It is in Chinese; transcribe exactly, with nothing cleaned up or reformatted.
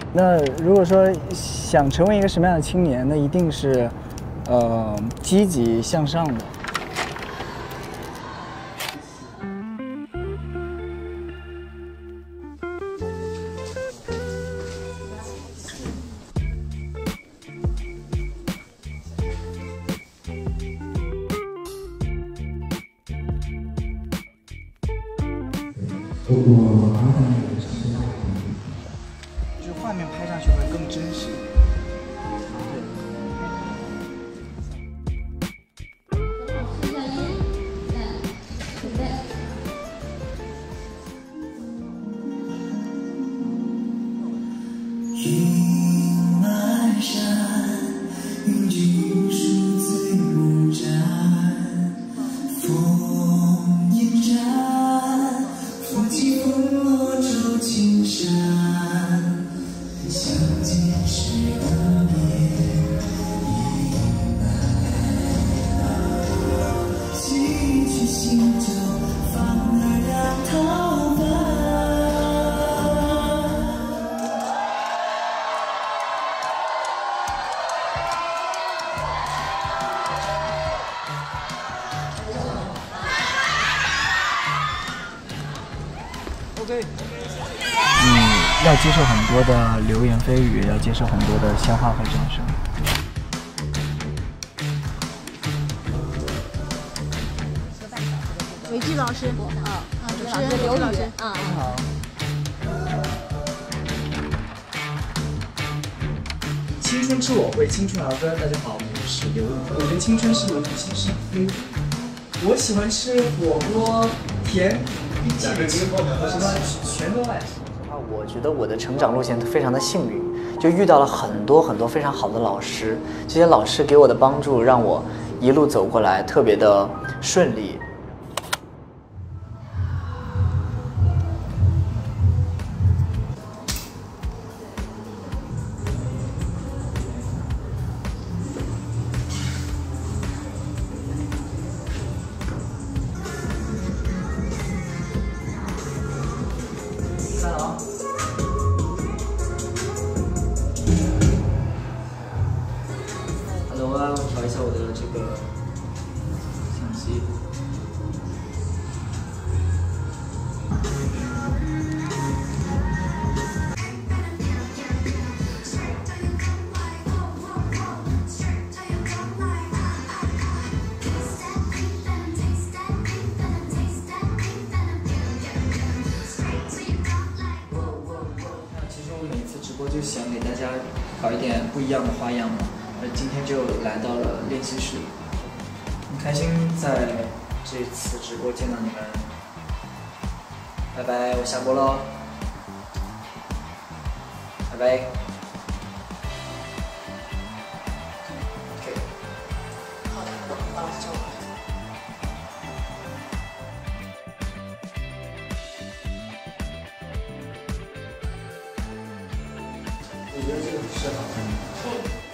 那如果说想成为一个什么样的青年，那一定是，呃，积极向上的。 我就是画面拍上去会更真实。 云漫山，云尽数醉梦斩，风烟斩，风起风落照青山，相见时的面已难，洗去新旧，放而两桃花。 嗯，要接受很多的流言蜚语，要接受很多的鲜花和掌声。 韦剧老师，啊，主持人刘老师，啊， 好。 青春之我为青春而歌，大家好，我是刘宇。我觉得青春是一种新生，嗯，我喜欢吃火锅，甜。什么全都爱。 我觉得我的成长路线非常的幸运，就遇到了很多很多非常好的老师，这些老师给我的帮助让我一路走过来特别的顺利。三楼。Hello 啊，我调一下我的这个相机。我就想给大家搞一点不一样的花样嘛，那今天就来到了练习室，很开心在这次直播见到你们，拜拜，我下播喽，拜拜。OK， 好的，把老师叫过来。我觉得这个很适合。嗯。